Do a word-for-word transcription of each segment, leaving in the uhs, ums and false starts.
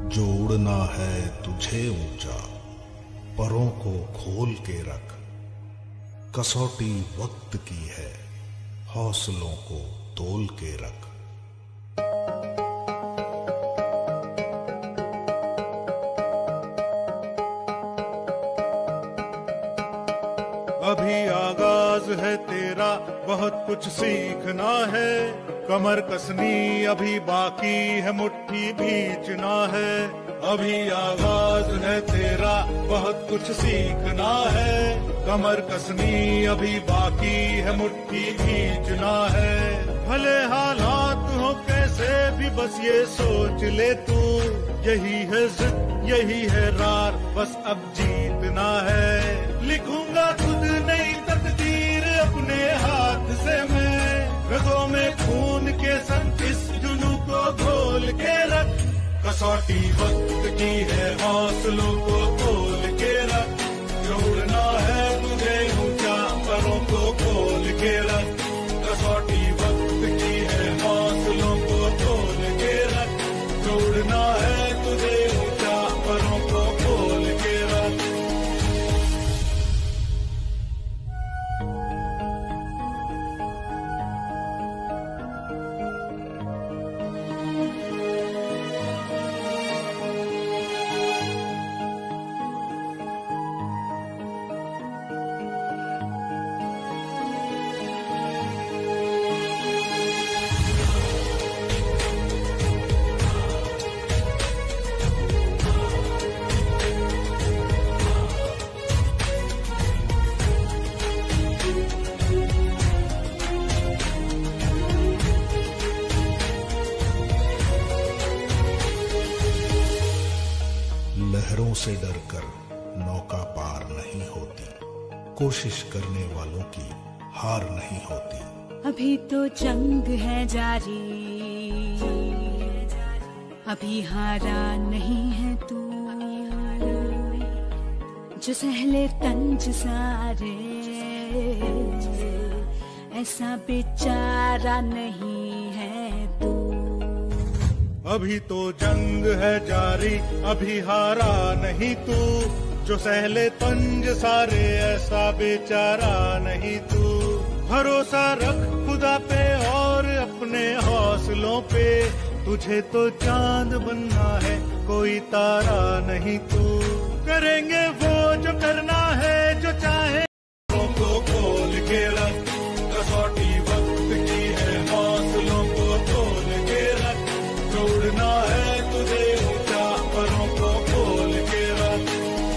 जो उड़ना है तुझे ऊंचा, परों को खोल के रख। कसौटी वक्त की है, हौसलों को तोल के रख। अभी आगाज है तेरा, बहुत कुछ सीखना है। कमर कसनी अभी बाकी है, मुट्ठी भींचना है। अभी आगाज है तेरा, बहुत कुछ सीखना है। कमर कसनी अभी बाकी है, मुट्ठी भींचना है। भले हालात हो कैसे भी, बस ये सोच ले तू, यही है जिद यही है रार, बस अब जीतना है। लिखूंगा खुद नई तकदीर अपने हाथ से मैं, रगों में खून के संग इस जुनू को घोल के रख। कसौटी वक्त की है, हौसलों को तोल के रख। जोड़ना है तुझे ऊंचा, परों को खोल के रख। कसौटी वक्त की है, हौसलों को तोल के रख। जोड़ना है तुझे ऊंचा, परों को खोल के रख। लहरों से डरकर नौका पार नहीं होती, कोशिश करने वालों की हार नहीं होती। अभी तो जंग है जारी, अभी हारा नहीं है तू। जो सहले तंज सारे, ऐसा बेचारा नहीं है तू। अभी तो जंग है जारी, अभी हारा नहीं तू। जो सहले तंज सारे, ऐसा बेचारा नहीं तू। भरोसा रख खुदा पे और अपने हौसलों पे, तुझे तो चांद बनना है, कोई तारा नहीं तू। करेंगे वो जो करना है, जो चाहे को खोल के रख। कसौटी वक्त की है, हौसलों को तोल के रख। जोड़ना है तुझे ऊंचा, परों को खोल के रख।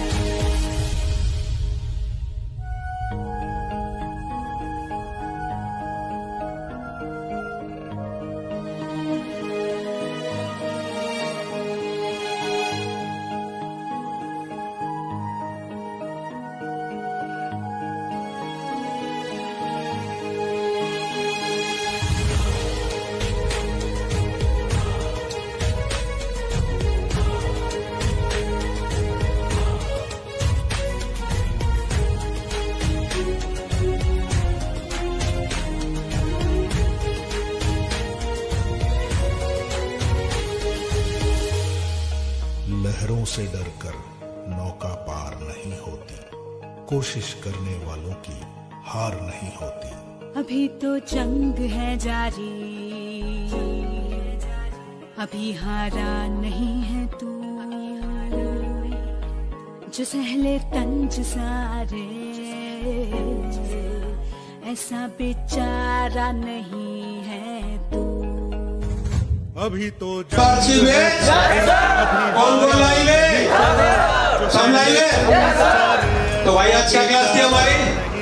लहरों से डरकर नौका पार नहीं होती, कोशिश करने वालों की हार नहीं होती। अभी तो जंग है जारी, अभी हारा नहीं है तू। जो सहले तंज सारे, ऐसा बेचारा नहीं है तू। अभी तो कौन बोल लाएंगे? सब लाएंगे? तो भाई आज क्या क्लास थी हमारी?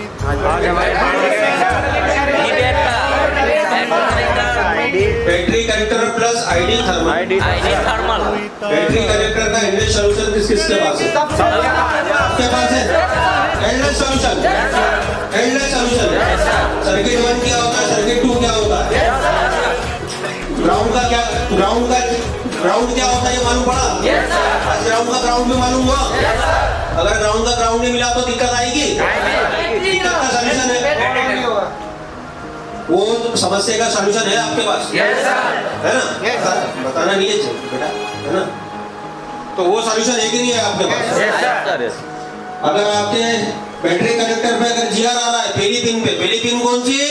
Battery connector plus ID thermal. ID thermal. Battery connector का इंग्लिश सॉल्यूशन किस किसके पास है? आपके पास है? Endless solution. Endless solution. Circuit one क्या होता है? सर्किट टू क्या होता है? ग्राउंड का क्या? ग्राउंड का ग्राउंड क्या होता है ये मालूम पड़ा? yes, आज ग्राउंड का ग्राउंड भी मालूम हुआ? yes, अगर ग्राउंड का ग्राउंड नहीं मिला तो दिक्कत आएगी। दिक्कत का सलूशन है, वो समस्या का सलूशन है आपके पास। yes, है ना? yes, बताना नहीं है बेटा, है ना? तो वो सॉल्यूशन है कि नहीं है आपके पास? अगर आपके बैटरी कनेक्टर पे अगर जी आर आ रहा है पहली पिन पे, पहली पिन कौन सी है?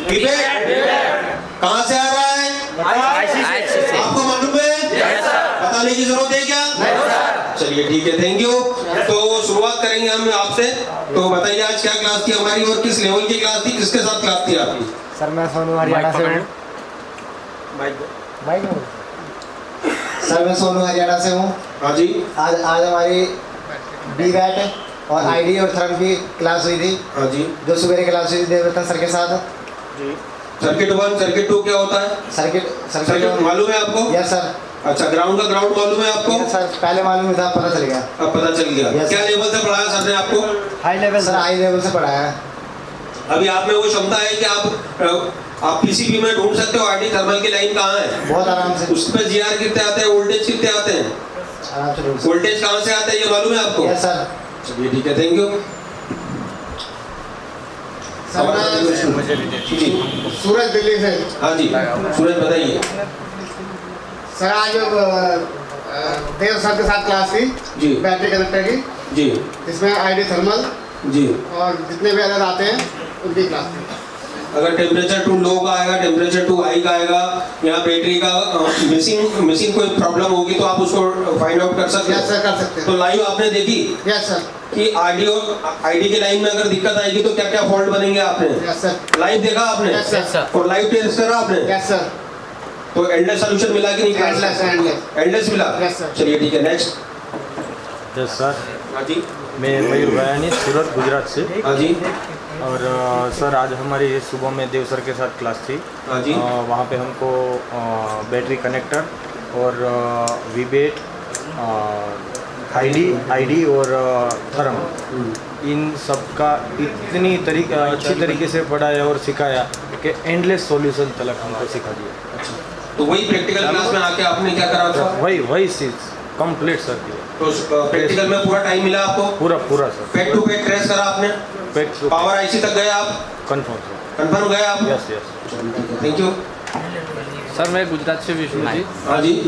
कहाँ से आ रहा है? आपको मालूम है? बताने की जरूरत है क्या? चलिए ठीक है, थैंक यू। तो शुरुआत करेंगे हम आपसे। तो बताइए आज क्या क्लास थी हमारी और किस लेवल की क्लास थी, किसके साथ क्लास थी आपकी? सर मैं सोनू हरियाणा से हूँ। सर मैं सोनू हरियाणा से हूँ। हाँ जी। आज आज हमारी बी बैट और आईडी और थर्म की क्लास हुई थी। हाँ जी। जो सुबह क्लास हुई थी देवरतन सर के साथ जी। सर्किट वन सर्किट टू क्या होता है? सर्किट सर्किट मालूम है आपको? Yes sir. अच्छा, ग्राउंड का ग्राउंड मालूम है आपको? सर पहले मालूम था, पता चल गया। अब पता चल गया। क्या लेवल से पढ़ाया सर ने आपको? High level sir, high level से पढ़ाया है। अभी आप में वो क्षमता है कि आप आप पीसीबी में ढूंढ सकते हो आईडी थर्मल की लाइन कहाँ है? बहुत आराम से। उस पर जीआर कितने आते हैं, वोल्टेज कितने आते हैं? आराम से ढूंढ। वोल्टेज कहाँ से आता है ये मालूम है आपको? Yes sir. चलिए ठीक है, थैंक यू। सूरज दिल्ली से। हाँ जी सूरज बताइए। सर आज देव सर के साथ क्लास थी जी, बैटरी कनेक्टर की जी। इसमें आईडी थर्मल जी और जितने भी अलग आते हैं उनकी क्लास थी। अगर टेम्परेचर टू लो का आएगा, टेम्परेचर टू हाई का आएगा, या बैटरी का मिसिंग मिसिंग कोई प्रॉब्लम होगी तो आप उसको फाइंड आउट कर सकते हैं। यस सर, कर सकते हैं। तो लाइव आपने देखी? Yes sir. कि आईडी और आईडी के लाइन में अगर दिक्कत आएगी तो क्या क्या फॉल्ट बनेंगे आपने? Yes sir. लाइव देखा आपने? Yes sir. और लाइव टेस्ट करा आपने? Yes sir. तो एंडलेस सॉल्यूशन मिला कि नहीं? एंडलेस एंडलेस एंडलेस मिला। Yes sir. चलिए ठीक है, नेक्स्ट। Yes sir. हाँ जी। मैं मयूर बयानी, सूरत गुजरात से। हाँ जी। और आ, सर आज हमारी सुबह में देव सर के साथ क्लास थी। हाँ जी। आ, वहाँ पे हमको आ, बैटरी कनेक्टर और वी बेट, आईडी आईडी और थर्म, इन सब का इतनी तरीका अच्छी तरीके से पढ़ाया और सिखाया कि एंडलेस सॉल्यूशन तक हमको सिखा दिया। तो वही प्रैक्टिकल क्लास में आके आपने क्या करा था? वही वही चीज़ कंप्लीट सर दिया। तो प्रैक्टिकल में पूरा टाइम मिला आपको? पूरा पूरा sir. Pad to pad trace करा आपने? पेट टू पावर आईसी तक गए आप? Confirm sir. कंफर्म गए आप? Yes yes. Thank you. Sir मैं गुजरात से विष्णु जी। हाँ जी।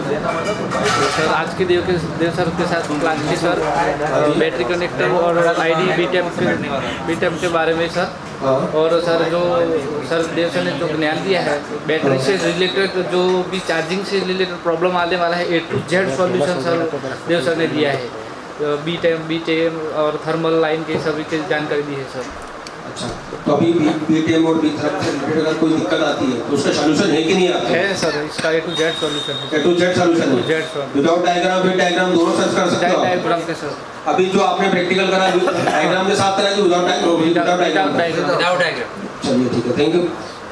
सर आज के देव के देव सर के साथ क्लास थी सर, बैटरी कनेक्टर और आईडी बी टेम के बी टेम के बारे में सर। और सर जो सर देव सर ने जो ज्ञान दिया है बैटरी से रिलेटेड, जो भी चार्जिंग से रिलेटेड प्रॉब्लम आने वाला है, A to Z solution sir Dev sir ने दिया है। बी टेम बी टेम और थर्मल लाइन के सभी की जानकारी दी है सर। अच्छा, तो अभी बी टेम और बी थर्मल से रिलेटेड अगर कोई दिक्कत आती है तो उसका सॉल्यूशन है कि नहीं आपके? है सर, इसका ए टू जेड सॉल्यूशन है। ए टू जेड सॉल्यूशन है। Z solution without diagram with diagram दोनों सर्च कर सकते हो आप? डायग्राम के सर। अभी जो आपने प्रैक्टिकल करा डायग्राम के साथ करा कि without diagram? Without diagram. Without diagram. चलिए ठीक है, थैंक यू।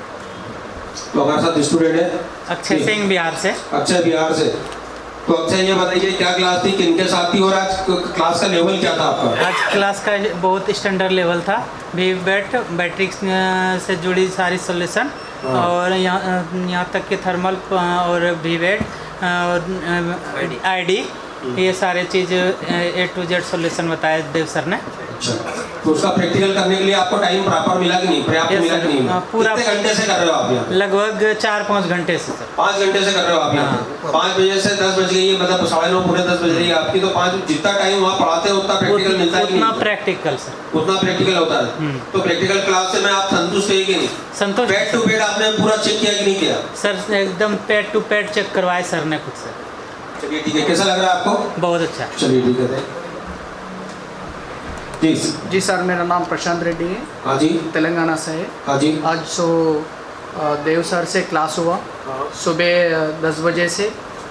तो हमारे साथ स्टूडेंट है अक्षय सिंह बिहार से। अक्षय बिहार से। तो अक्षय ये बताइए क्या क्लास थी, किनके साथ थी और आज क्लास का लेवल क्या था आपका? आज क्लास का बहुत स्टैंडर्ड लेवल था। वी बैट बैटरी से जुड़ी सारी सॉल्यूशन और यहाँ यहाँ तक कि थर्मल और वी बैट और आईडी, ये सारे चीज़ ए टू जेड सॉल्यूशन बताया देव सर ने। अच्छा, तो उसका प्रैक्टिकल करने के लिए आपको टाइम प्रॉपर मिला कि नहीं, पर्याप्त मिला कि नहीं? पूरा कितने घंटे से कर रहे हो आप यहाँ? लगभग चार पाँच घंटे से सर। पाँच घंटे से कर रहे हो आप यहाँ? पाँच बजे से दस बज गई है, मतलब साढ़े नौ पूरे दस बज रही है आपकी। तो पाँच जितना टाइम वहाँ पढ़ाते हैं उतना प्रैक्टिकल मिलता है कि नहीं? उतना प्रैक्टिकल सर, उतना प्रैक्टिकल होता है। तो प्रैक्टिकल क्लास से मैं आप संतुष्ट है कि नहीं? संतोष। पेड टू पेड आपने पूरा चेक किया कि नहीं किया? सर एकदम पेड टू पेड चेक करवाए सर ने खुद से। चलिए ठीक है, कैसा लग रहा है आपको? बहुत अच्छा। चलिए ठीक है जी। जी सर, मेरा नाम प्रशांत रेड्डी है। हाँ जी। तेलंगाना से है। हाँ जी। आज सो देव सर से क्लास हुआ सुबह दस बजे से।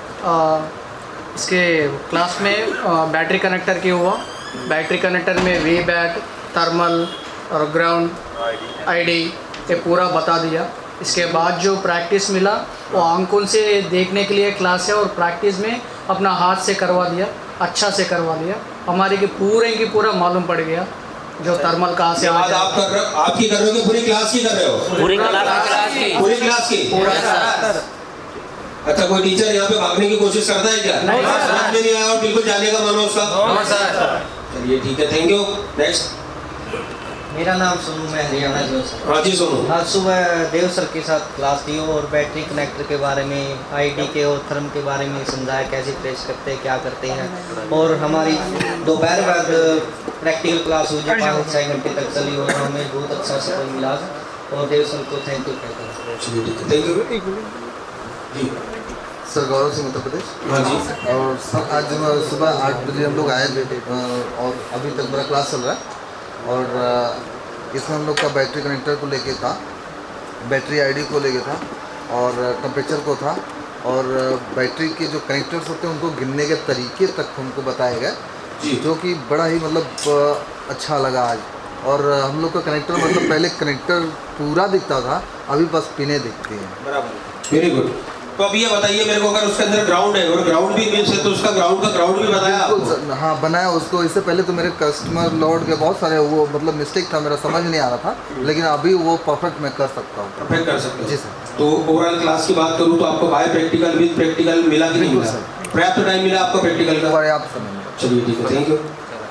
इसके क्लास में बैटरी कनेक्टर की हुआ। बैटरी कनेक्टर में वी बैट, थर्मल और ग्राउंड, आईडी ये पूरा बता दिया। इसके बाद जो प्रैक्टिस मिला वो आंखों से देखने के लिए क्लास है और प्रैक्टिस में अपना हाथ से करवा दिया, अच्छा से करवा दिया। हमारे की पूरे की पूरा मालूम पड़ गया जो थर्मल कहाँ से। आज आप कर रहे हो, आपकी कर रहे हो कि पूरी क्लास की कर रहे हो? पूरी क्लास की। पूरी क्लास की। अच्छा, कोई टीचर यहाँ पे भागने की कोशिश करता है क्या? समझ में नहीं आया और बिल्कुल जाने का मन हो उसका? चलिए ठीक है, थैंक यू। नेक्स्ट। मेरा नाम सोनू, मैं हरियाणा जो सर। हाँ जी सोनू। आज सुबह देव सर के साथ क्लास थी और बैटरी कनेक्टर के बारे में, आईडी के और थर्म के बारे में समझाया, कैसे प्रेस करते हैं, क्या करते हैं। और हमारी दोपहर बाद प्रैक्टिकल क्लास हुई जो पाँच छः घंटे तक चली और हमें बहुत अच्छा सफल मिला और देव सर को थैंक यू कहते हैं। Thank you sir. Gaurav Singh, Uttar Pradesh. हाँ जी। और सर आज सुबह आठ बजे हम लोग आए थे और अभी तक मेरा क्लास चल रहा है और इसमें हम लोग का बैटरी कनेक्टर को लेके था, बैटरी आईडी को लेके था और टेम्परेचर को था और बैटरी के जो कनेक्टर्स होते हैं उनको गिनने के तरीके तक हमको बताया गया, जो कि बड़ा ही मतलब अच्छा लगा आज। और हम लोग का कनेक्टर मतलब पहले कनेक्टर पूरा दिखता था, अभी बस पिने दिखती हैं। बराबर, वेरी गुड। तो अब ये बताइए मेरे को, अगर उसके अंदर ग्राउंड है और ग्राउंड भी मीन्स है तो उसका ग्राउंड का ग्राउंड भी बताया आपको? हाँ बनाया उसको। इससे पहले तो मेरे कस्टमर लॉर्ड के बहुत सारे वो मतलब मिस्टेक था, मेरा समझ नहीं आ रहा था, लेकिन अभी वो परफेक्ट मैं कर सकता हूँ। परफेक्ट कर सकते हैं जी सर। तो ओवरऑल क्लास की बात करूँ तो आपको बाय प्रैक्टिकल विद प्रैक्टिकल मिला कि नहीं मिला? पर्याप्त टाइम मिला आपको प्रैक्टिकल का? पर्याप्त समय मिला। चलिए ठीक है, थैंक यू।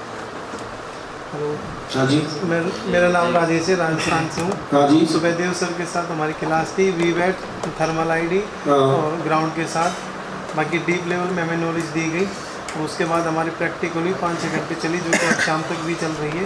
हाँ जी। मेरा नाम राजेश है, राजस्थान से हूँ। हाँ जी। सुबह देव सर के साथ हमारी क्लास थी, वी बैट, थर्मल आईडी और ग्राउंड के साथ। बाकी डीप लेवल में हमें नॉलेज दी गई और उसके बाद हमारी प्रैक्टिकल हुई, पाँच छः घंटे चली, जो कि अब शाम तक भी चल रही है।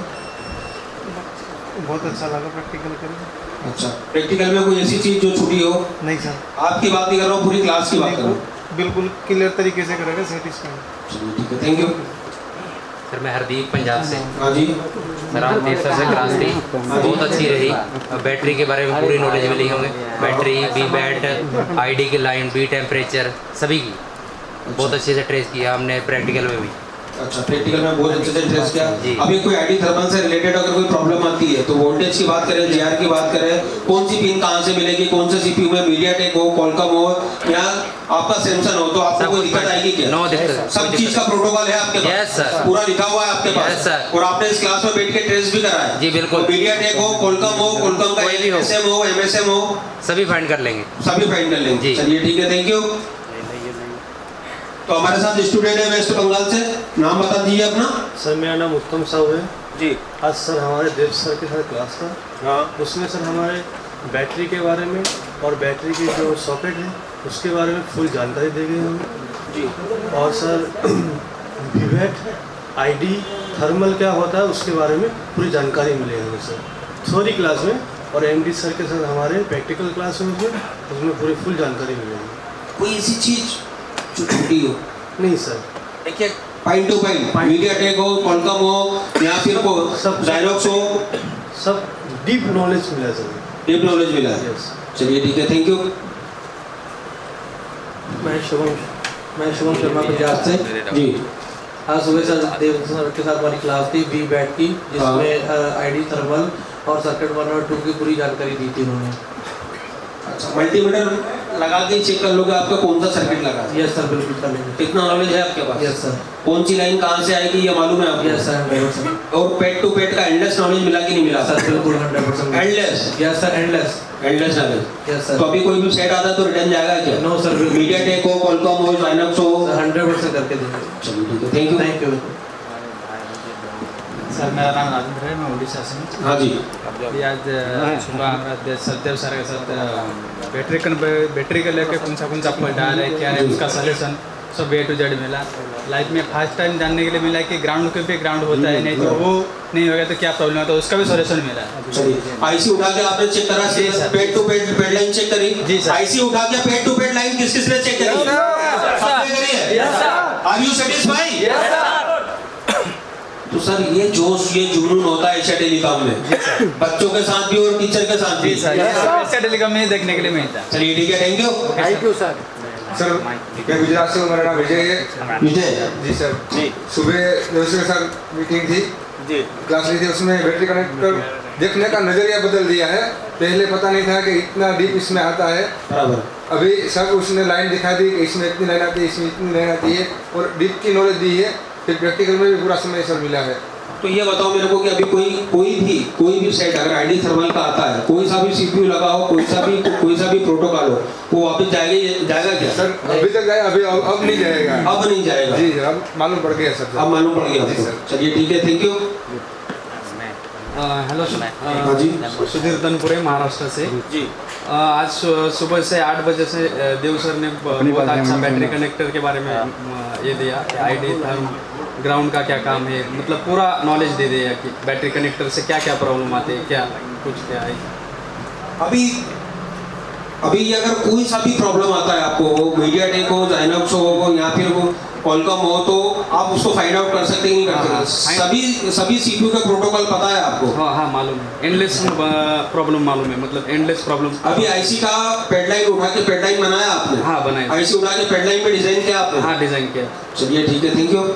बहुत अच्छा लगा प्रैक्टिकल करके। अच्छा, प्रैक्टिकल में कोई ऐसी चीज़ जो छूटी हो? नहीं सर। आपकी बात नहीं कर रहा हूँ, पूरी क्लास की बात कर रहा हूँ। बिल्कुल क्लियर तरीके से करेगा, सेटिस्फाइड। ठीक है, थैंक यू। सर मैं हरदीप पंजाब से। हाँ जी। सर आज देव सर से क्लास थी, बहुत अच्छी रही। बैटरी के बारे में पूरी नॉलेज मिली हमें, बैटरी, बी बैट, आईडी की लाइन, बी टेम्परेचर सभी की बहुत अच्छे से ट्रेस किया हमने प्रैक्टिकल में भी। अच्छा, प्रैक्टिकल में बहुत अच्छे से ट्रेस किया। अभी कोई आईडी थर्मल से रिलेटेड अगर कोई प्रॉब्लम आती है तो वोल्टेज की बात करें, जीआर की बात करें, कौन सी पिन कहाँ से मिलेगी, कौन से सीपीयू में, मीडियाटेक हो, क्वालकॉम हो या आपका सैमसंग हो, तो आपको कोई दिक्कत आएगी क्या? नो दिक्कत। सब चीज का प्रोटोकॉल है आपके पास? Yes sir. पूरा लिखा हुआ है आपके पास? Yes sir. और आपने इस क्लास में बैठ के ट्रेस भी करा है? जी बिल्कुल। मीडियाटेक हो, क्वालकॉम हो, क्वालकॉम का एमएसएम हो, एमएसएम हो, सभी फाइंड कर लेंगे। सभी फाइंड कर लेंगे। चलिए ठीक है, थैंक यू। तो हमारे साथ स्टूडेंट है वेस्ट बंगाल से, नाम बता दीजिए अपना। सर मेरा नाम उत्तम साहू है जी। आज सर हमारे देव सर के साथ क्लास था। हाँ। उसमें सर हमारे बैटरी के बारे में और बैटरी की जो सॉकेट है उसके बारे में फुल जानकारी दी गई हमें जी। और सर वीवेट, आईडी, थर्मल क्या होता है उसके बारे में पूरी जानकारी मिली हमें सर थ्योरी क्लास में। और एमडी सर के साथ हमारे प्रैक्टिकल क्लास में उसमें पूरी फुल जानकारी मिलेगी। कोई ऐसी चीज़ जो छुट्टी हो? नहीं सर। देखिए पॉइंट टू पॉइंट, मीडियाटेक हो, क्वालकॉम हो या फिर को जायरोक्स हो, सब डीप नॉलेज मिला सर। डीप नॉलेज मिला है। चलिए ठीक है, थैंक यू। मैं शुभम मैं शुभम शर्मा पंजाब से जी। आज सुबह सर देव सर के साथ हमारी क्लास थी वी बैट की, जिसमें आईडी, थर्मल और सर्किट वन और टू की पूरी जानकारी दी थी उन्होंने। अच्छा, मल्टीमीटर लगा के चेक कर लोगे आपका कौन सा सर्किट लगा है? यस सर, बिल्कुल कर लेंगे। कितना नॉलेज है आपके पास? Yes sir. कौन सी लाइन कहाँ से आएगी ये मालूम है आपको? Yes sir. और पेट टू पेट का एंडलेस नॉलेज मिला कि नहीं मिला? सर बिल्कुल hundred percent endless. Yes sir, endless endless knowledge. Yes sir. तो अभी कोई भी सेट आता है तो रिटर्न जाएगा क्या? No sir. मीडियाटेक हो, क्वालकॉम हो, जायरोक्स हो, हंड्रेड परसेंट करके देंगे। चलिए ठीक है, thank you. Thank you sir. मेरा नाम राजेंद्र है, मैं उड़ीसा से हूँ। हाँ जी। अभी आज सुबह हमारा सत्यदेव सर के साथ बैटरी का बैटरी का लेके कौन सा कौन सा फॉल्ट आ रहा है, क्या है उसका सलूशन सब ए टू जेड मिला। लाइफ में फर्स्ट टाइम जानने के लिए मिला कि ग्राउंड के पे ग्राउंड होता है, नहीं तो वो नहीं होगा तो क्या प्रॉब्लम होता है, उसका भी सॉल्यूशन मिला। चलिए, आईसी उठा के आपने चेक करा? जी sir. Paid to pad pad line check करी? जी सर। आईसी उठा के पेड टू पेड लाइन किस किस ने चेक करी? आपने करी है? Yes sir. Are you satisfied? Yes sir. तो सर ये जोश, ये जुनून होता है एशिया टेलीकॉम में, बच्चों के साथ भी और टीचर के साथ भी। एशिया टेलीकॉम में देखने के लिए मिलता है। चलिए ठीक है, thank you. Thank you sir. Sir मैं गुजरात से हूँ, मेरा नाम विजय है। विजय जी सर। जी। सुबह दोस्तों के साथ मीटिंग थी जी, क्लास ली थी, उसमें बैटरी कनेक्टर देखने का नज़रिया बदल दिया है। पहले पता नहीं था कि इतना डीप इसमें आता है। बराबर। अभी सब उसने लाइन दिखा दी कि इसमें इतनी लाइन आती है, इसमें इतनी लाइन आती है और डीप की नॉलेज दी है। फिर प्रैक्टिकल में भी पूरा समय सर मिला है। तो ये बताओ मेरे को कि अभी कोई कोई भी कोई भी सेट अगर आईडी थर्मल का आता है, कोई सा भी सीपीयू लगा हो, कोई सा भी कोई सा भी प्रोटोकॉल हो, वो वापस जाएगा जाएगा क्या? सर अभी तक जाए, अभी अब, अब नहीं जाएगा। अब नहीं जाएगा? जी अब मालूम पड़ गया सर। अब मालूम पड़ गया सर। चलिए ठीक है, थैंक यू। हेलो हाँ जी। सुधीर तनपुरे महाराष्ट्र से जी। आज सुबह से आठ बजे से देव सर ने बहुत अच्छा बैटरी कनेक्टर के बारे में ये दिया, आईडी थर्म ग्राउंड का क्या काम है, मतलब पूरा नॉलेज दे दिया कि बैटरी कनेक्टर से क्या क्या प्रॉब्लम आते हैं, क्या कुछ क्या है। अभी अभी अगर कोई सा भी प्रॉब्लम आता है आपको, मीडिया टेक हो, जाइनॉक्स हो या फिर वो कॉलकॉम हो, तो आप उसको फाइंड आउट कर सकते हैं, नहीं कर सकते। सभी सभी सीपीयू का प्रोटोकॉल पता है आपको? हाँ हाँ मालूम है, एंडलेस प्रॉब्लम मालूम है, मतलब एंडलेस प्रॉब्लम। अभी आईसी का पेडलाइन उठा के पेडलाइन बनाया आपने? हाँ बनाया। आईसी उठा के पेडलाइन में डिजाइन किया आपने? हाँ डिजाइन किया। चलिए ठीक है, थैंक यू।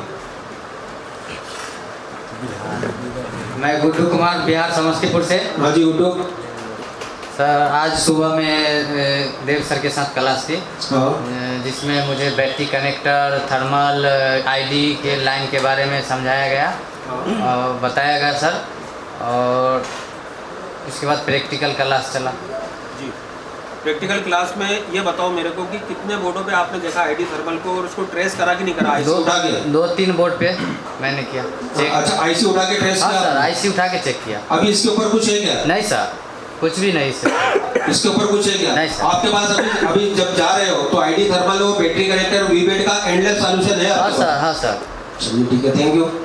मैं गुड्डू कुमार, बिहार समस्तीपुर से। हाँ जी गुड्डू सर, आज सुबह में देव सर के साथ क्लास थी जिसमें मुझे बैटरी कनेक्टर, थर्मल, आईडी के लाइन के बारे में समझाया गया और बताया गया सर, और उसके बाद प्रैक्टिकल क्लास चला जी। प्रैक्टिकल क्लास में ये बताओ मेरे को कि कितने बोर्डों पे आपने देखा आईडी थर्मल को, और उसको ट्रेस करा कि नहीं करा? आईसी उठा के? दो तीन बोर्ड पे मैंने किया चेक। अच्छा, आईसी उठा के ट्रेस किया? हाँ सर, आईसी उठा के चेक किया। अभी इसके ऊपर कुछ है क्या? नहीं सर, कुछ भी नहीं सर। इसके ऊपर कुछ है क्या? नहीं सर। आपके पास अभी अभी जब जा रहे हो तो आईडी थर्मल हो, बैटरी कनेक्टर, वीबेट का एंडलेस सॉल्यूशन है? हाँ सर, हाँ सर। चलिए ठीक है, thank you.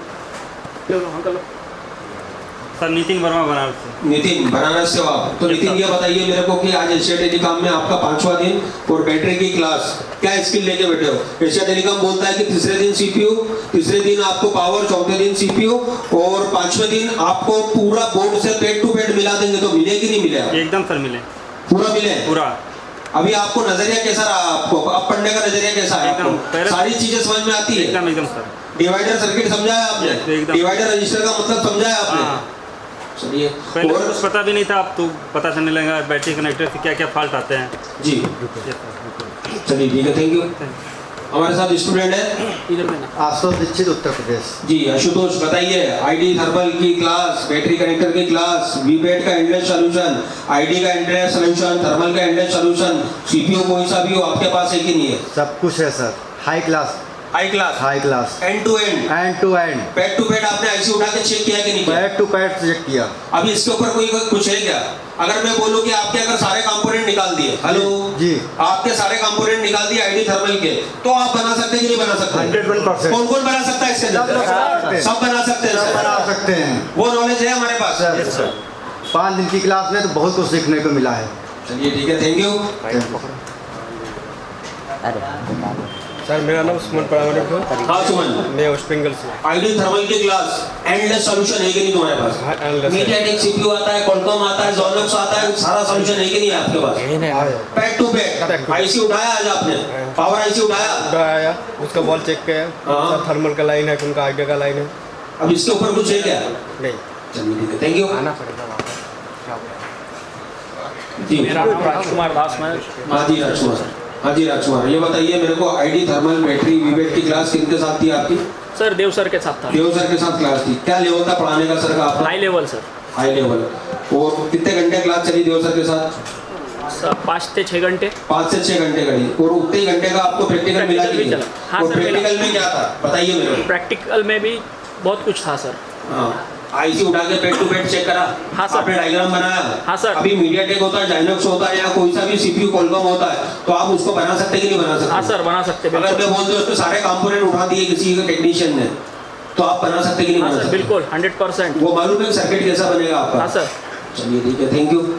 Sir Nitin Verma Banaras से। नितिन बनारस से आप, तो नितिन ये बताइए मेरे को कि आज एशिया टेलीकॉम में आपका पांचवा दिन और बैटरी की क्लास, क्या स्किल लेके बैठे हो? एशिया टेलीकॉम बोलता है कि तीसरे दिन सीपीयू, तीसरे दिन आपको पावर, चौथे दिन सीपीयू और पांचवें दिन आपको पूरा बोर्ड से पेड टू पेड मिला देंगे, तो मिले कि नहीं मिले? एकदम सर मिले, पूरा मिले पूरा। अभी आपको नजरिया कैसा रहा? आपको अब पढ़ने का नजरिया कैसा है? आपको सारी चीजें समझ में आती है? एकदम एकदम सर। डिवाइडर सर्किट समझाया आपने? डिवाइडर रजिस्टर का मतलब समझाया आपने? चलिए, पहले कुछ पता भी नहीं था, अब तो पता चलने लगा बैटरी कनेक्टर से क्या क्या फॉल्ट आते हैं जी। चलिए ठीक है, थैंक यू। हमारे साथ स्टूडेंट है आशुतोष दीक्षित, उत्तर प्रदेश। जी आशुतोष, बताइए आईडी थर्मल की क्लास, बैटरी कनेक्टर की क्लास, वीबेट का एंडलेस सॉल्यूशन, आईडी का एंडलेस सॉल्यूशन, थर्मल का एंडलेस सॉल्यूशन, सीपीयू कोई सा भी हो आपके पास है कि नहीं है? सब कुछ है sir, high class. High class high class end to end end to end pad to pad आपने आईसी उठा के चेक किया कि नहीं किया? पैड टू पैड चेक किया। अभी इसके ऊपर कोई कुछ है क्या? अगर मैं बोलूं कि आपके अगर सारे कंपोनेंट निकाल दिए, हेलो जी, आपके सारे कंपोनेंट निकाल दिए आईडी थर्मल के, तो आप बना सकते हैं कि नहीं बना सकते? Hundred one percent. कौन कौन बना सकता है इसके अंदर? सब बना सकते हैं, सब बना सकते हैं। वो नॉलेज है हमारे पास सर। पाँच दिन की क्लास में तो बहुत कुछ सीखने को मिला है। चलिए ठीक है, थैंक यू। सर मेरा नाम सुमन प्रामाणिक है। हाँ सुमन, मैं वेस्ट बंगाल से। आईडी थर्मल की क्लास एंडलेस सॉल्यूशन है कि नहीं तुम्हारे पास? हाँ, एंडलेस। मीडियाटेक सीपीयू आता है, कॉलकॉम आता है, जोनॉक्स आता है, सारा सॉल्यूशन है कि नहीं आपके पास? पैड टू पैड आईसी उठाया आज आपने? पावर आईसी उठाया? उठाया, उसका बॉल चेक किया, सर थर्मल का लाइन है, उनका आईडी का लाइन है। अब इसके ऊपर कुछ है क्या? नहीं। चलिए ठीक है, थैंक यू। आना पड़ेगा जी मेरा नाम राजकुमार दास है। हाँ जी राजकुमार, हाँ जी राजकुमार, ये बताइए मेरे को आईडी थर्मल, बैटरी, वीबेट की क्लास किनके साथ थी आपकी? सर देव सर के साथ था। देव सर के साथ क्लास थी। क्या लेवल था पढ़ाने का सर का आपका? High level sir. High level. और कितने घंटे क्लास चली देव सर के साथ? सर पाँच से छः घंटे। पाँच से छः घंटे करी, और उतने ही घंटे का आपको प्रैक्टिकल मिला कि नहीं? हाँ सर। प्रैक्टिकल में क्या था बताइए मेरे को? प्रैक्टिकल में भी बहुत कुछ था सर। हाँ, आईसी उठा के पेड टू पेड चेक करा? हाँ सर। आपने डायग्राम बनाया? हाँ सर। अभी मीडियाटेक होता है, जाइनॉक्स होता है, या कोई सा भी सीपीयू कॉलकॉम होता है, तो आप उसको बना सकते कि नहीं बना सकते? हाँ सर बना सकते। अगर मैं बोल दूं उसके सारे कंपोनेंट उठा दिए किसी टेक्नीशियन ने, तो आप बना सकते कि नहीं बना सकते? बिल्कुल हंड्रेड परसेंट। वो मालूम है सर्किट कैसा बनेगा आपका? हाँ सर। चलिए ठीक है, थैंक यू।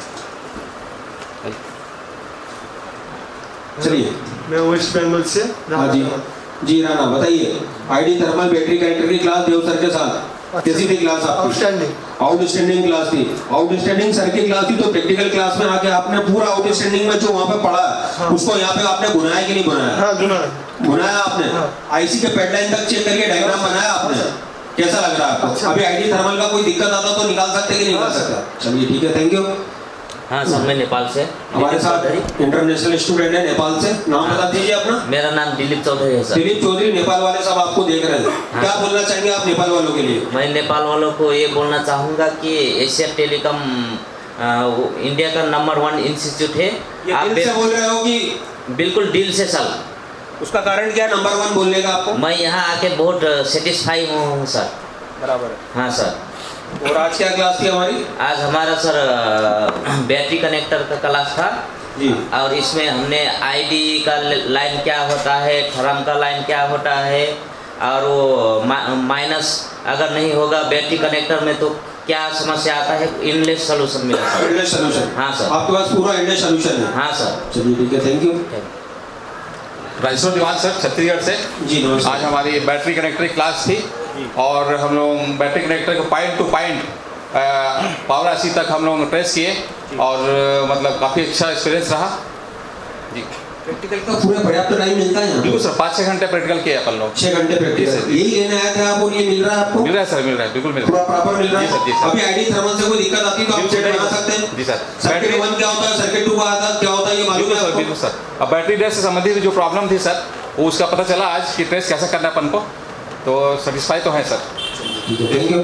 चलिए, मैं वेस्ट बंगाल से। हाँ जी जी राणा, बताइए आईडी थर्मल, बैटरी कनेक्टर की क्लास देव सर के साथ कैसी थी क्लास आपकी? आउटस्टैंडिंग। आउटस्टैंडिंग क्लास थी। आउटस्टैंडिंग सर की क्लास थी, तो प्रैक्टिकल क्लास में आके आपने पूरा आउटस्टैंडिंग में जो वहाँ पे पढ़ा हाँ। उसको यहाँ पे आपने बुनाया कि नहीं बुनाया? हाँ बुनाया। बुनाया आपने? आईसी के पैडलाइन तक चेक करके डायग्राम बनाया आपने? कैसा लग रहा है आपको? अभी आईडी थर्मल का कोई दिक्कत आता तो निकाल सकते कि नहीं निकाल सकता? चलिए ठीक है, थैंक यू। हाँ सर, मैं नेपाल से। हमारे साथ इंटरनेशनल स्टूडेंट है नेपाल से, नाम बता दीजिए अपना। मेरा नाम दिलीप चौधरी है सर। दिलीप चौधरी, नेपाल वाले सब आपको देख रहे हैं। हाँ। क्या बोलना चाहेंगे आप नेपाल वालों के लिए? मैं नेपाल वालों को ये बोलना चाहूँगा कि एशिया टेलीकॉम इंडिया का नंबर वन इंस्टीट्यूट है। ये आप दिल से बोल रहे हो कि? बिल्कुल दिल से सर। उसका कारण क्या है नंबर वन बोलने का आपको? मैं यहाँ आके बहुत सेटिस्फाई हूँ सर। बराबर है। हाँ सर। और आज क्या क्लास थी हमारी? आज हमारा सर बैटरी कनेक्टर का क्लास था जी। और इसमें हमने आईडी का लाइन क्या होता है, थर्म का लाइन क्या होता है, और वो माइनस अगर नहीं होगा बैटरी कनेक्टर में तो क्या समस्या आता है, इनलेस सॉल्यूशन मिला सर। Endless solution? हाँ सर। आपके पास पूरा इनलेस सॉल्यूशन है? हाँ सर। चलिए ठीक है, thank you. Rajeshwar Diwan sir Chhattisgarh से। जी नमस्कार। आज हमारी बैटरी कनेक्टर की क्लास थी और हम लोग बैटरी कनेक्टर को point to point power IC तक हम लोग ट्रेस किए और मतलब काफ़ी अच्छा एक्सपीरियंस रहा जी। प्रैक्टिकल का पूरा पर्याप्त टाइम मिलता है? बिल्कुल सर, पाँच छः घंटे प्रैक्टिकल किए अपन लोग। छः घंटे प्रैक्टिकल यही लेने आए थे आप और ये मिल रहा है आपको? मिल रहा है सर, मिल रहा है, बिल्कुल मिल रहा है। पूरा प्रॉपर मिल रहा है? जी सर, जी सर। अभी आईडी थर्मल से कोई दिक्कत आती है तो आप सेट बना सकते हैं? जी सर। सर्किट वन क्या होता है, सर्किट टू क्या होता है, ये मालूम है आपको? बिल्कुल सर। अब बैटरी ड्रेस से संबंधित जो प्रॉब्लम थी सर वो उसका पता चला आज कि ट्रेस कैसे करना है अपन को, तो सेटिस्फाई तो है सर। ठीक है, थैंक यू।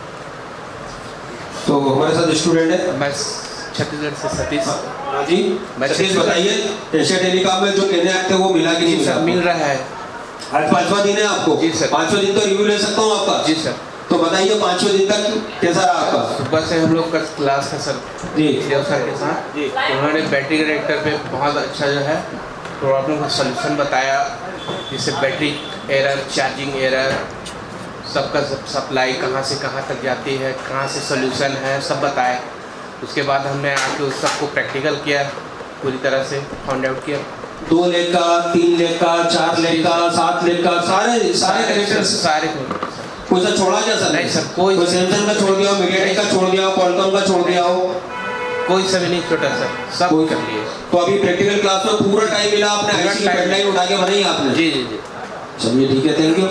तो हमारे साथ स्टूडेंट है, मैं छत्तीसगढ़ से सतीश। हाँ जी सतीश, बताइए एशिया टेलीकॉम में जो कहने आए थे वो मिला कि नहीं मिला? मिल रहा है। आज पांचवा दिन है आपको? जी सर। पांचवा दिन तो रिव्यू ले सकता हूँ आपका? जी सर। तो बताइए पांचवे दिन तक कैसा रहा आपका? सुबह से हम लोग का क्लास था सर जी देव सर के साथ। जी उन्होंने बैटरी कनेक्टर पे बहुत अच्छा जो है प्रॉब्लम का सलूशन बताया, जैसे बैटरी एरर, चार्जिंग एरर, सबका सब सप्लाई कहाँ से कहाँ तक जाती है, कहाँ से सलूशन है, सब बताया। उसके बाद हमने आके उस सबको प्रैक्टिकल किया, पूरी तरह से फाउंड आउट किया। दो लेग का, तीन लेग का, चार लेग का, सात लेग का, सारे सारे कनेक्टर सारे कोई सा छोड़ा क्या सर? नहीं सर, कोई कोई सैमसंग का छोड़ दिया हो, मीडियाटेक का छोड़ दिया हो, क्वालकॉम का छोड़ दिया हो? कोई सा भी नहीं छोटा सर, सब कोई कर लिए। तो अभी प्रैक्टिकल क्लास में पूरा टाइम मिला आपने, आईसी की पेडलाइन उठा के बनाई आपने? जी जी जी। चलिए ठीक है, thank you.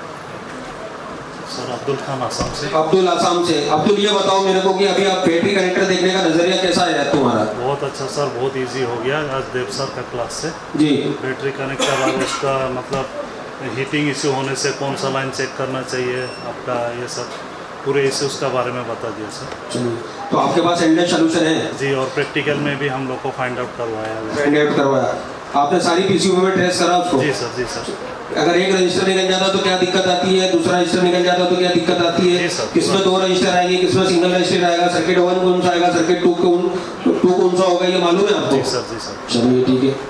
Sir Abdul Khan Assam से। अब्दुल आसाम से। अब्दुल ये बताओ मेरे को कि अभी आप बैटरी कनेक्टर देखने का नजरिया कैसा है तुम्हारा? बहुत अच्छा सर, बहुत इजी हो गया आज देव सर का क्लास से। जी। बैटरी कनेक्टर और उसका मतलब हीटिंग इश्यू होने से कौन सा लाइन चेक करना चाहिए आपका, ये सब पूरे इश्यूज का बारे में बता दिया सर। चलिए, तो आपके पास एंडलेस सॉल्यूशन है? जी, और प्रैक्टिकल में भी हम लोग को फाइंड आउट करवाया। फाइंड आउट करवाया आपने? सारी पीसीयू में ट्रेस करा उसको? जी सर, जी सर। अगर एक रजिस्टर निकल जाता तो क्या दिक्कत आती है, दूसरा रजिस्टर निकल जाता तो क्या दिक्कत आती है? किसमें दो रजिस्टर आएंगे, किसमें सिंगल रजिस्टर आएगा, सर्किट वन कौन सा आएगा, सर्किट टू कौन टू कौन सा होगा, ये मालूम है आपको? जी सर, जी सर। चलिए ठीक है।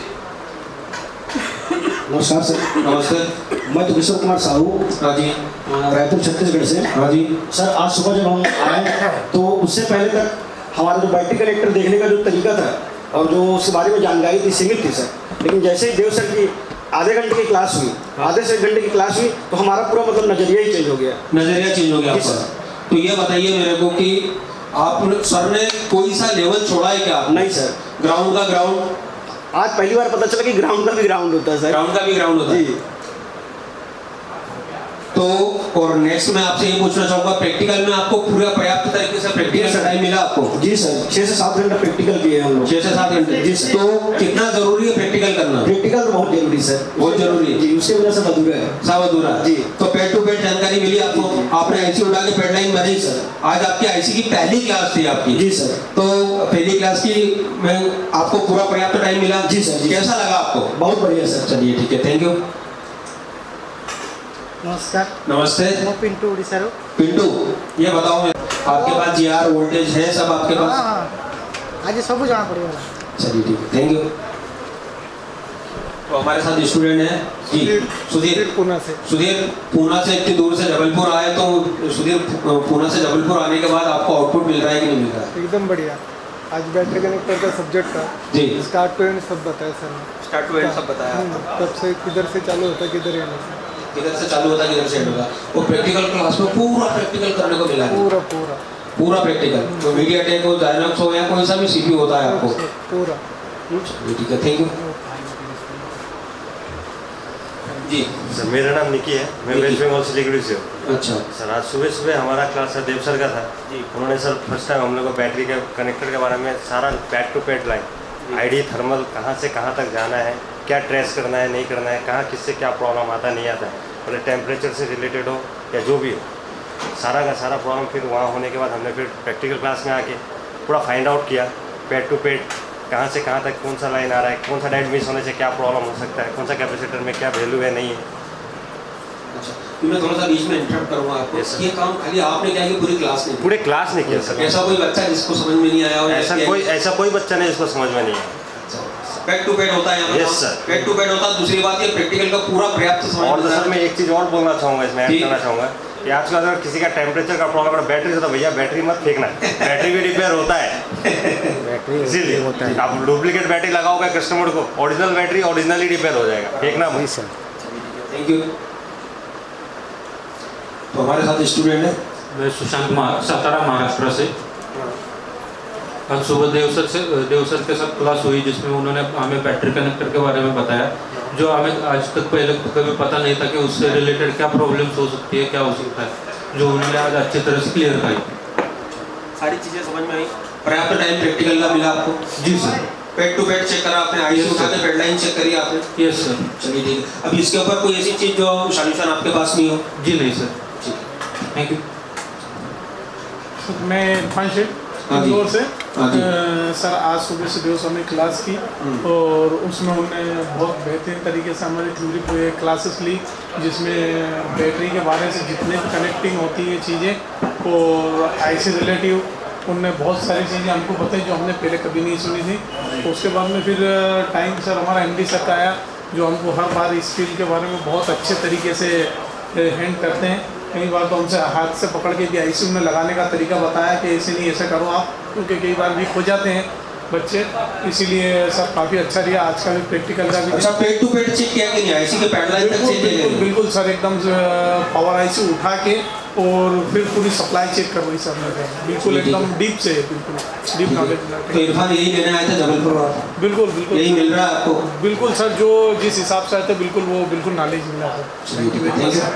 नमस्कार सर। नमस्ते। मैं तो किशोर कुमार साहू। हाँ जी। रायपुर छत्तीसगढ़ से। हाँ जी। सर आज सुबह जब हम आए तो उससे पहले तक हमारा जो बैटरी कनेक्टर देखने का जो तरीका था और जो उसके बारे में जानकारी थी सीमित थी सर, लेकिन जैसे ही देव सर की आधे घंटे की क्लास हुई, आधे से एक घंटे की क्लास हुई तो हमारा पूरा मतलब नज़रिया ही चेंज हो गया। नज़रिया चेंज हो गया आपका? तो ये बताइए मेरे को कि आप सर ने कोई सा लेवल छोड़ा है क्या? नहीं सर। ग्राउंड का ग्राउंड? आज पहली बार पता चला कि ग्राउंड का भी ग्राउंड होता है सर। ग्राउंड का भी ग्राउंड होता है? तो और नेक्स्ट मैं आपसे ये पूछना चाहूंगा, प्रैक्टिकल में आपको पूरा पर्याप्त तरीके से प्रैक्टिकल का टाइम मिला आपको? जी सर, छः से सात घंटे प्रैक्टिकल किए हम लोग। छः से सात घंटे? जी सर। तो कितना जरूरी है प्रैक्टिकल करना? प्रैक्टिकल तो बहुत जरूरी सर, बहुत जरूरी है जी, उसके वजह से अधूरा है। सब अधूरा जी। तो पेड टू पेड जानकारी मिली आपको? आपने आईसी उठा के पेडलाइन बनाई? सर आज आपकी आईसी की पहली क्लास थी आपकी? जी सर। तो पहली क्लास की में आपको पूरा पर्याप्त टाइम मिला? जी सर। कैसा लगा आपको? बहुत बढ़िया सर। चलिए ठीक है, थैंक यू। नमस्कार। नमस्ते। मैं पिंटू उड़ीसा रो। पिंटू ये बताओ आपके पास जी आर वोल्टेज है सब आपके पास? हाँ हाँ, आज सब जाना पड़ेगा। चलिए ठीक है, थैंक यू। तो हमारे साथ स्टूडेंट है जी सुधीर पूना से। सुधीर पूना से इतनी दूर से जबलपुर आए, तो सुधीर पूना से जबलपुर आने के बाद आपको आउटपुट मिल रहा है कि नहीं मिल रहा है? एकदम बढ़िया। आज बैटरी कनेक्टर का सब्जेक्ट था जी। स्टार्ट टू एंड सब बताया सर ने। स्टार्ट टू एंड सब बताया। तब से किधर से चालू होता है किधर एंड होता है, किधर से चालू होता है किधर से एंड होगा। वो प्रैक्टिकल क्लास में पूरा प्रैक्टिकल करने को मिला है? पूरा पूरा पूरा प्रैक्टिकल। तो मीडियाटेक हो, डायनामिक्स हो या कोई सा भी सीपीयू होता है आपको? पूरा। ठीक है, थैंक यू जी। सर मेरा नाम निकी है, मैं वेस्ट बंगाल सिलीगुड़ी से हूँ। अच्छा सर आज सुबह सुबह हमारा क्लास देव सर का था जी। उन्होंने सर फर्स्ट टाइम हम लोग को बैटरी के कनेक्टर के बारे में सारा pad to pad line, ID thermal कहाँ से कहाँ तक जाना है, क्या ट्रेस करना है नहीं करना है, कहाँ किससे क्या प्रॉब्लम आता नहीं आता है, बोले टेम्परेचर से रिलेटेड हो या जो भी हो, सारा का सारा प्रॉब्लम फिर वहाँ होने के बाद हमने फिर प्रैक्टिकल क्लास में आके पूरा फाइंड आउट किया पैड टू पैड कहाँ से कहाँ तक कौन सा लाइन आ रहा है, कौन सा डेड मिस होने से क्या प्रॉब्लम हो सकता है, कौन सा कैपेसिटर में क्या वैल्यू है नहीं है, मैं थोड़ा सा बीच में इंटरप्ट करूंगा आपको। ये काम खाली आपने किया कि पूरी क्लास ने? पूरे क्लास ने किया सर। ऐसा कोई बच्चा जिसको समझ में नहीं आया हो? ऐसा कोई ऐसा कोई बच्चा नहीं जिसको समझ में नहीं आया। पेड टू पेड होता है यहाँ? Yes sir, paid to pad होता है। दूसरी बात ये प्रैक्टिकल का पूरा पर्याप्त समझ। और सर मैं एक चीज़ और बोलना चाहूँगा, इसमें ऐड करना चाहूँगा कि आजकल अगर किसी का टेम्परेचर का प्रॉब्लम है बैटरी से, तो भैया बैटरी मत फेंकना, बैटरी भी रिपेयर होता है। बैटरी इसीलिए होता है, आप डुप्लीकेट बैटरी लगाओगे कस्टमर को, ओरिजिनल बैटरी ओरिजिनली रिपेयर हो जाएगा, फेंकना मत। Sir thank you. तो हमारे साथ स्टूडेंट है, मैं सुशांत सातारा महाराष्ट्र से। आज सुबह देवसर से देवसर के साथ क्लास हुई जिसमें उन्होंने हमें बैटरी कनेक्टर के बारे में बताया, जो हमें आज तक पहले कभी पता नहीं था कि उससे रिलेटेड क्या प्रॉब्लम्स हो सकती है, क्या हो सकता है, जो उन्होंने आज अच्छी तरह से क्लियर किया। सारी चीज़ें समझ में आई। पर्याप्त टाइम प्रैक्टिकल का मिला आपको? जी sir. Paid to paid check करा आपने? आईसी उठाते पेड लाइन चेक करी आपने? Yes sir. चलिए ठीक है। अब इसके ऊपर कोई ऐसी चीज़ जो सॉल्यूशन आपके पास नहीं हो? जी नहीं सर। ठीक है, थैंक यू। मैं फंक्शन इंदौर से। आ, सर आज सुबह से देवसर में क्लास की और उसमें उन्होंने बहुत बेहतरीन तरीके से हमारी थ्योरी पे क्लासेस ली, जिसमें बैटरी के बारे से जितने भी कनेक्टिंग होती है चीज़ें और आईसी रिलेटिव, उनने बहुत सारी चीज़ें हमको बताई जो हमने पहले कभी नहीं सुनी थी। उसके बाद में फिर टाइम सर हमारा एमडी सर का आया, जो हमको हर बार इस फील्ड के बारे में बहुत अच्छे तरीके से हैंड करते हैं। कई बार तो हमसे हाथ से पकड़ के भी आईसीयू में लगाने का तरीका बताया कि ऐसे नहीं ऐसे करो आप, क्योंकि कई बार वीक हो जाते हैं बच्चे, इसीलिए सर काफ़ी अच्छा रहा। आज का भी प्रैक्टिकल का भी। अच्छा, पेड टू पेड चेक किया कि नहीं? आईसी के पैड लाइन तक चेक किया? बिल्कुल सर, एकदम पावर आईसी उठा के और फिर पूरी सप्लाई चेक करवाई सर ने, बिल्कुल एकदम डीप से, बिल्कुल डीप नॉलेज। तो इरफान यही लेने आए थे जबलपुर? बिल्कुल बिल्कुल यही मिल रहा है आपको? बिल्कुल सर, जो जिस हिसाब से आए थे बिल्कुल वो बिल्कुल नॉलेज मिला सर।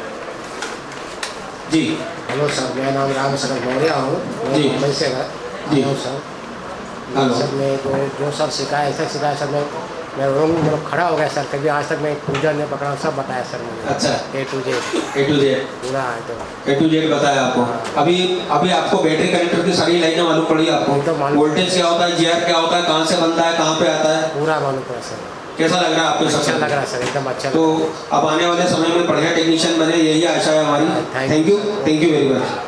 जी हेलो सर, मेरा नाम राम शरद मौर्य हूँ, जी मुंबई से है। जी सर, हेलो सर मैं जो जो सर सिखाया ऐसा सिखाया सर, मैं मैं रूम में खड़ा हो गया सर, कभी आज तक मैं पूजा नहीं पकड़ा, सब बताया सर मुझे। अच्छा, A to Z A to Z पूरा है तो ए टू जेड बताया आपको। अभी अभी आपको बैटरी कनेक्टर की सारी लाइनें मालूम पड़ी आपको? वोल्टेज क्या होता है, जीआर क्या होता है, कहाँ से बनता है, कहाँ पे आता है, पूरा मालूम पड़ा सर। कैसा लग रहा है आपको? अच्छा लग रहा है सर, एकदम अच्छा। तो अब आने वाले समय में बढ़िया टेक्नीशियन बने, यही आशा है हमारी। Thank you, thank you very much.